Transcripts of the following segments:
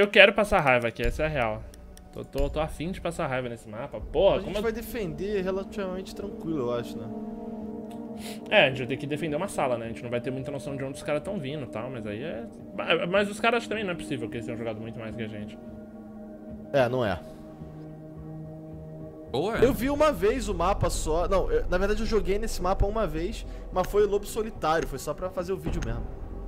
Eu quero passar raiva aqui, essa é a real. Tô afim de passar raiva nesse mapa. Porra, A gente vai defender relativamente tranquilo, eu acho, né? É, a gente vai ter que defender uma sala, né? A gente não vai ter muita noção de onde os caras estão vindo e tal, mas aí é... Mas os caras também não é possível que eles tenham jogado muito mais que a gente. É, não é. Ou é? Eu vi uma vez o mapa só... Não, na verdade eu joguei nesse mapa uma vez, mas foi o Lobo Solitário, foi só pra fazer o vídeo mesmo.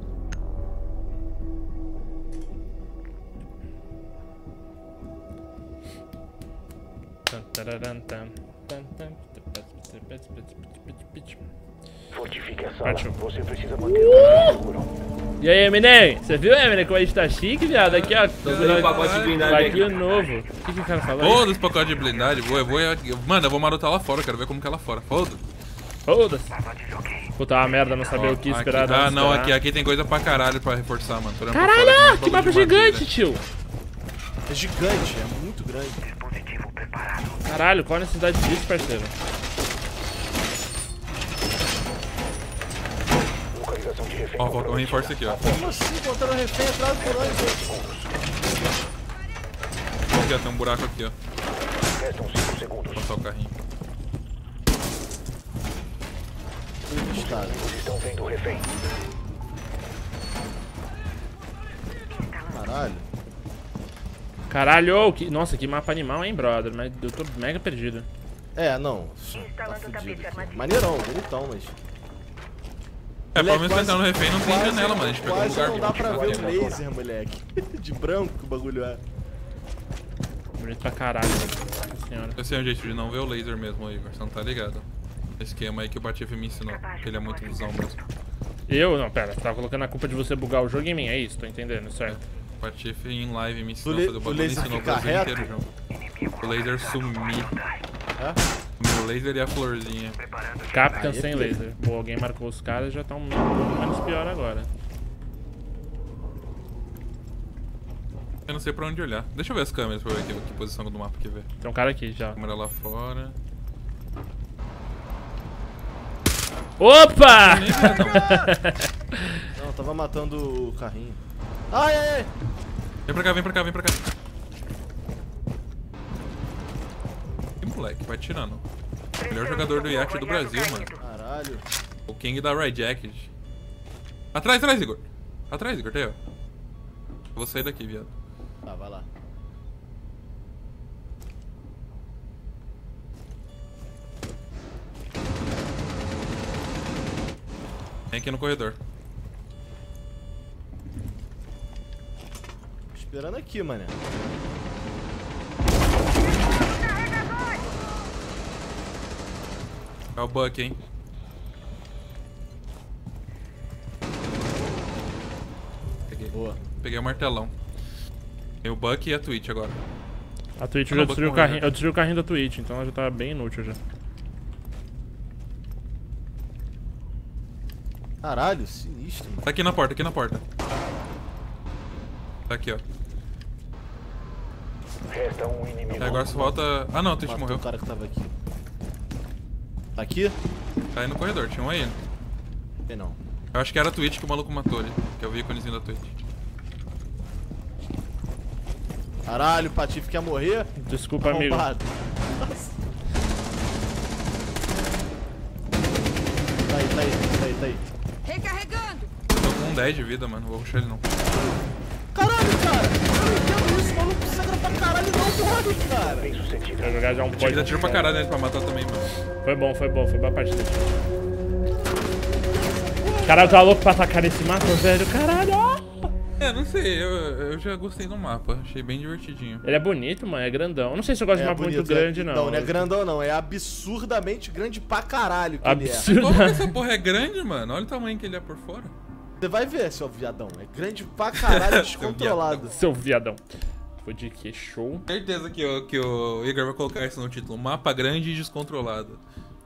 Fortifique a sala. Partiu. Você precisa manter o seguro. E aí, Eminem? Você viu, Eminem, como a gente tá chique, viado? Aqui, ó. Tô pacote de blindagem Aqui o novo. O que o cara falou? Foda-se pacote de blindagem. Mano, eu vou marotar lá fora, quero ver como que é lá fora. Foda-se. Foda-se. Puta, uma merda, não saber o que esperar. Ah, não, aqui tem coisa pra caralho pra reforçar, mano. Caralho, que mapa gigante, tio. É gigante, é muito grande. Dispositivo preparado. Caralho, qual a necessidade disso, parceiro? Localização de refém. Ó, eu reforço aqui, ó. Como assim? Botaram refém atrás do nós, Aqui, ó, tem um buraco aqui, ó. Restam 5 segundos. Vou passar o carrinho. Inimigos estão vendo o refém. Caralho. Caralho, nossa, que mapa animal, hein, brother? Mas eu tô mega perdido. É, não. Tá fudido aqui. Maneirão, bonitão, mas... É, pelo menos pra quase- entrar no refém não tem quase- janela, mano. A gente pegou um Quase lugar não dá bom. pra ver o laser, moleque. De branco que o bagulho é. Bonito pra caralho. Nossa senhora. Eu sei um jeito de não ver o laser mesmo, Igor. Você não tá ligado. Esse esquema aí que o Patife me ensinou. Que ele é muito visão mesmo. Eu? Não, pera. Você tava colocando a culpa de você bugar o jogo em mim. É isso, tô entendendo, certo. O Patife em live me ensinou a O fazer o bagulho e laser ensinou o fica Brasil reto? inteiro junto. O laser sumir. É? O laser e a florzinha. Captain Aí é sem pior. laser. Pô, alguém marcou os caras já tá um pouco menos pior agora. Eu não sei pra onde olhar. Deixa eu ver as câmeras pra ver aqui, que posição do mapa que ver. Tem um cara aqui já. Câmera lá fora. Opa! Nem vê, não. Não, eu tava matando o carrinho. Ai, ai, ai. Vem pra cá, vem pra cá, vem pra cá. Que moleque, vai tirando. Melhor jogador do Yacht do Brasil, mano. Caralho. O King da Red Jacket. Atrás, atrás, Igor. Atrás, Igor, tá aí, ó. Eu vou sair daqui, viado. Tá, vai lá. Vem aqui no corredor. Tô esperando aqui, mané. É o Buck, hein. Boa. Peguei o martelão. Tem o Buck e a Twitch agora. A Twitch Eu já não vou destruiu o correr. carrinho. Eu destruí o carrinho da Twitch, então ela já tá bem inútil já. Caralho, sinistro, mano. Tá aqui na porta, aqui na porta. Tá aqui, ó. Resta um inimigo. Agora só falta... Ah não, a Twitch Matou morreu. o cara que tava aqui. Tá aqui? Tá aí no corredor, tinha um aí. Tem não. Eu acho que era a Twitch que o maluco matou ali. Que eu vi o íconezinho da Twitch. Caralho, o Patife quer morrer? Desculpa, amigo. Arrombado. Nossa. Tá aí, tá aí, tá aí, tá aí. Recarregando! Tô com 10 de vida, mano. Não vou puxar ele não. Caralho, cara! Eu não entendo isso, maluco sangra pra caralho e não morre, cara! Bem sucedido. Vai jogar já um Tinha que pode. dar tiro pra caralho nele pra matar também, mano. Foi bom, foi boa partida. Caralho, tá louco pra atacar nesse mapa, velho? Caralho! É, não sei. Eu já gostei do mapa. Achei bem divertidinho. Ele é bonito, mano, é grandão. Eu não sei se eu gosto de mapa muito grande, não. Não, não é grandão não, é absurdamente grande pra caralho que ele é. Absurdo. Como que essa porra é grande, mano? Olha o tamanho que ele é por fora. Você vai ver, seu viadão. É grande pra caralho, descontrolado. Seu viadão. Foi de que show. Certeza que o Igor vai colocar isso no título. Mapa grande e descontrolado.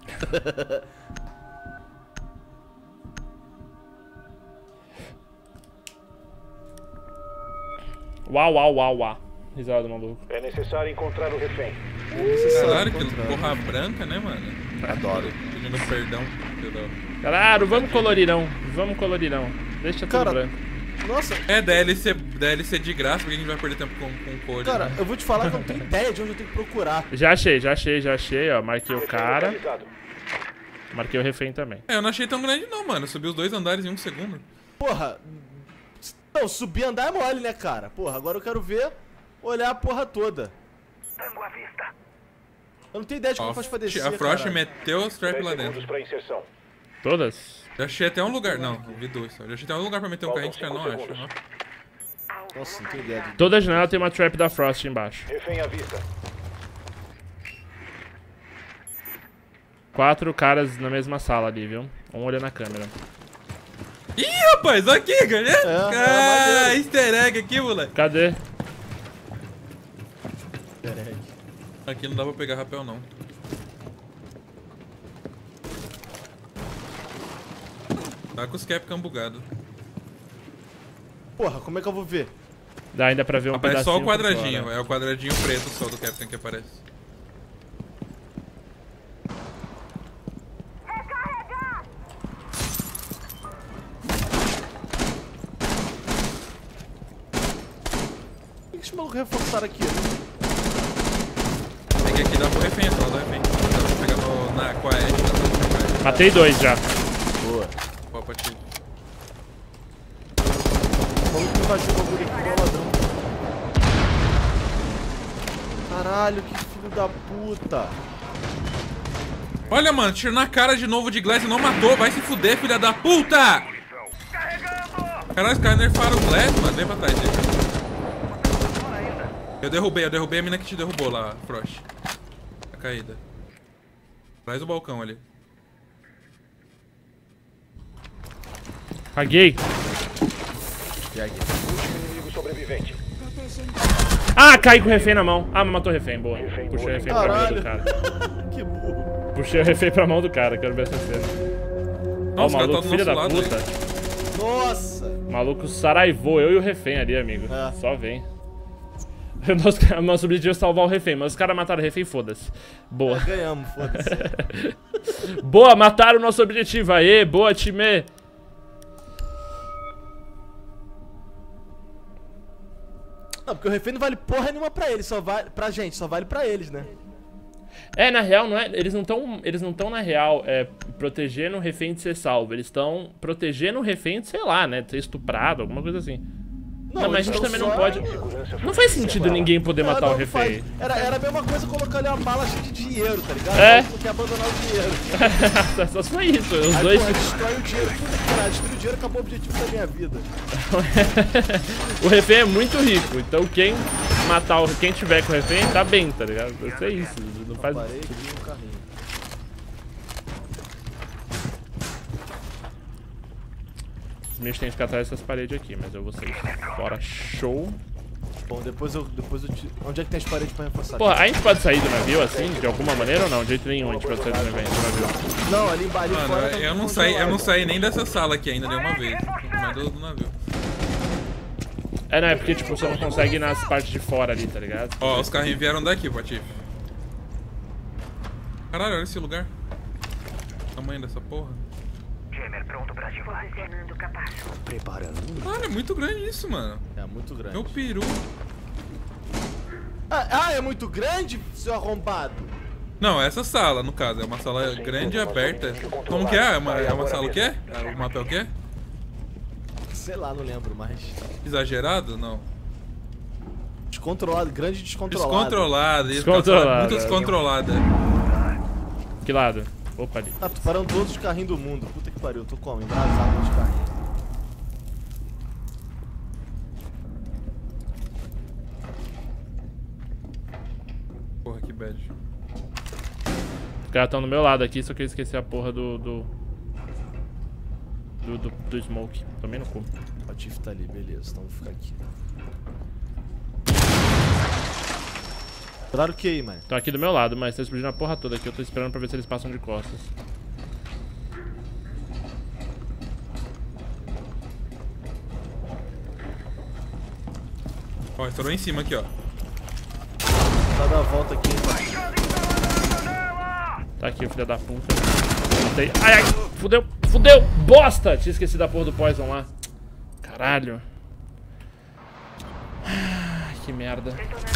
Uau, uau, uau, uau. Risada do maluco. É necessário encontrar o refém. Caralho, que porra branca, né, mano? Adoro. Pedindo perdão. Perdão. Caralho, vamos colorirão. Vamos colorirão. Deixa tudo Cara, branco. Nossa, É, DLC de graça, porque a gente vai perder tempo com code. cara, né? eu vou te falar que eu não tenho ideia de onde eu tenho que procurar. Já achei, ó. Marquei o cara. Localizado. Marquei o refém também. É, eu não achei tão grande não, mano. Subiu os 2 andares em 1 segundo. Porra, não, subir andar é mole, né, cara? Porra, agora eu quero ver, olhar a porra toda. Tango à vista. Eu não tenho ideia de como Ó, faz pra descer, a Frost cara. meteu os trap 10 lá segundos dentro. para inserção. Todas? Já achei até um lugar. Não, vi 2 só. Já achei até um lugar pra meter um carrinho que eu não Faltam acho. 5 ó. Nossa, não tenho ideia de... Toda janela tem uma trap da Frost embaixo. Refém à vista. 4 caras na mesma sala ali, viu? Um olhando na câmera. Ih, rapaz, aqui, galera. maneiro. Easter egg aqui, moleque. Cadê? Aqui não dá pra pegar rapel, não. Tá com os Capcom bugado. Porra, como é que eu vou ver? Dá ainda pra ver um Aparece pedacinho só o quadradinho, por fora. é o quadradinho preto só do Captain que aparece. Por que esses malucos reforçaram aqui? Peguei aqui, dá pro refém, só dá refém. Dá pra pegar com a Edge, dá pra pegar. Matei 2 já. Boa. Ó, pati. O maluco invadiu o bagulho aqui, boladão. Caralho, que filho da puta. Olha, mano, tiro na cara de novo de Glass e não matou. Vai se fuder, filha da puta! Caralho, os caras nerfaram o Glass, mano. Vem pra trás dele. Eu derrubei a mina que te derrubou lá, Frost. A caída. Traz o balcão ali. Caguei. Inimigo sobrevivente. Ah, caí com o refém na mão. Ah, mas matou o refém, boa. Refém Puxei o boa. refém pra mão Caralho. do cara. Que burro. Puxei o refém pra mão do cara, quero ver essa cena. Ó, o Nossa, o cara maluco, tá do filho da nosso lado puta. aí. Nossa. O maluco saraivou, eu e o refém ali, amigo. É. Só vem. Nosso objetivo é salvar o refém, mas os caras mataram o refém, foda-se. Boa. Ganhamos, foda-se. Boa, mataram o nosso objetivo. Aê, boa, time. Não, porque o refém não vale porra nenhuma pra eles, só vale pra gente, só vale pra eles, né? É, na real, não é, eles não estão na real protegendo o refém de ser salvo. Eles estão protegendo o refém de, sei lá, né, de ser estuprado, alguma coisa assim. Não, mas a gente também não pode... Não faz sentido ninguém poder matar o não refém. faz. Era a mesma coisa colocar ali uma bala cheia de dinheiro, tá ligado? É. Não quer abandonar o dinheiro. Só foi isso, os Aí, dois... porra, destrói o dinheiro, tudo que cara, destrói o dinheiro, acabou o objetivo da minha vida. O refém é muito rico, então quem matar quem tiver com o refém tá bem, tá ligado? Isso é isso, não faz... Parei aqui no carrinho. Os meus tem que ficar atrás dessas paredes aqui, mas eu vou sair fora. Show. Bom, depois eu te... Onde é que tem as paredes pra reforçar? Porra, a gente pode sair do navio assim, de alguma maneira ou não? De jeito nenhum a gente pode sair do navio. Não, ali embaixo, ali fora. Mano, tá eu não controlado. saí nem dessa sala aqui ainda nenhuma vez. Mas do navio. É, não, é porque tipo, você não consegue ir nas partes de fora ali, tá ligado? Ó, os carrinhos vieram daqui, Patife. Caralho, olha esse lugar. O tamanho dessa porra. Jammer pronto para ativar. Posicionando o capacho. Preparando. Cara, é muito grande isso, mano. É muito grande. Meu peru. É muito grande, seu arrombado? Não, essa sala, no caso, é uma sala grande e aberta. Como que é? É uma sala o quê? O mapa é o quê? Sei lá, não lembro mais. Exagerado? Não. Descontrolado, grande descontrolado. Descontrolada, isso. Descontrolada. Muito descontrolada. Que lado? Opa, ali. Ah, tô parando todos os carrinhos do mundo. Puta que pariu, eu tô como? Embrasado nos carrinhos. Porra, que bad. Os caras estão do meu lado aqui, só que eu esqueci a porra do smoke. Também no cu. O Tiff tá ali, beleza, então vou ficar aqui. Claro que aí, mano. Estão aqui do meu lado, mas tá explodindo a porra toda aqui. Eu tô esperando pra ver se eles passam de costas. Ó, estourou em cima aqui, ó. Tá dar a volta aqui, hein, Tá aqui o filho da puta. Ai, ai, fudeu, fudeu, bosta! Tinha esquecido a porra do poison lá. Caralho. que merda.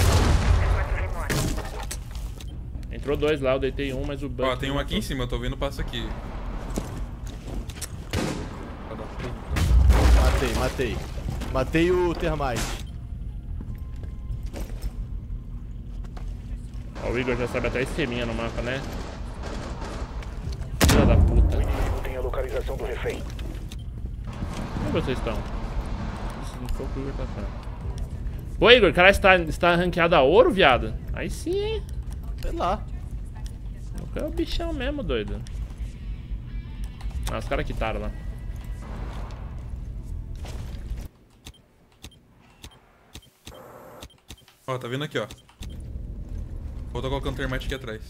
Entrou 2 lá, eu deitei um, mas o Buck... Ó, tem um aqui em cima, eu tô vendo o passo aqui. Matei. Matei o Termite. Ó, o Igor já sabe até esqueminha no mapa, né? Filha da puta. O inimigo tem a localização do refém. Onde vocês estão? Isso não foi o que o Igor tá falando. Ô, Igor, o cara está ranqueado a ouro, viado? Aí sim, hein? Sei lá. É o bichão mesmo, doido. Ah, os caras quitaram lá. Ó, tá vendo aqui, ó. Vou tô colocando termite aqui atrás.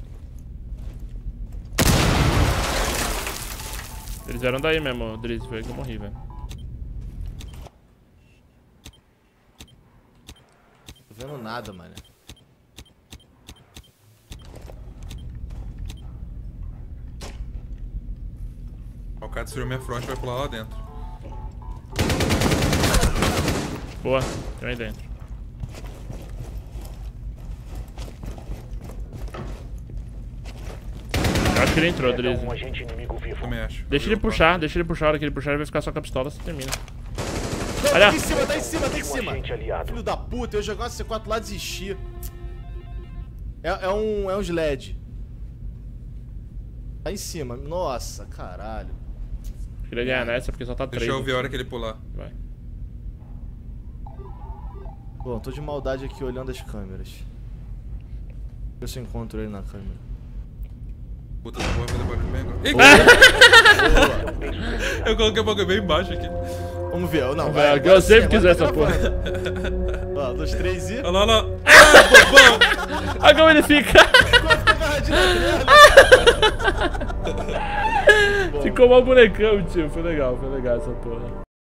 Eles vieram daí mesmo, Drizzy, foi que eu morri, velho. Tô vendo nada, mano. Ó, o cara destruiu minha fronte e vai pular lá dentro. Boa, tem aí dentro. Eu acho que ele entrou, Drizzy. Um agente inimigo vivo. Também acho. Deixa ele puxar, a hora que ele puxar ele vai ficar só com a pistola, você termina. Não, Olha. tá em cima, tá em cima, tá em Um cima. agente aliado. Filho da puta, eu ia jogar uma C4 lá e desistir. É um SLED. Tá em cima. Nossa, caralho. Queria ganhar nessa porque só tá 3. Deixa eu ver a hora que ele pular. Vai. Bom, tô de maldade aqui olhando as câmeras. Ver se eu encontro ele na câmera. Puta, essa porra vai levar aqui bem agora. Boa. Eu coloquei o bagulho bem embaixo aqui. Vamos ver, não, Vai, vai. eu sempre quis ver agora essa tá porra. gravando. Ó, 2, 3 e... Olha lá, olha lá. Ah, bobão! Olha como ele fica. Ficou mal bonecão, tio. Foi legal essa porra.